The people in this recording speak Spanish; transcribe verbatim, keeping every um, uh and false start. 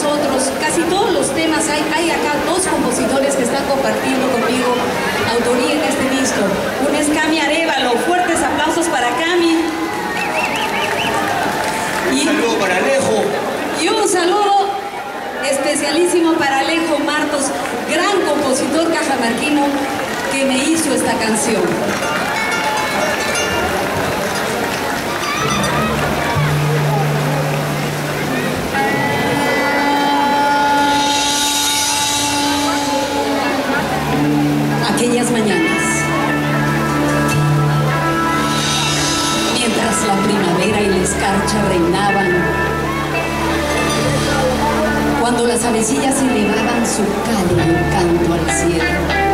nosotros. Casi todos los temas, hay, hay acá dos compositores que están compartiendo conmigo autoría en este disco. Uno es Cami Arévalo, fuertes aplausos para Cami. Un saludo para Alejo. Y un saludo especialísimo para Alejo Martos, gran compositor cajamarquino que me hizo esta canción. Aquellas mañanas, mientras la primavera y la escarcha reinaban, cuando las avecillas elevaban su cálido canto al cielo,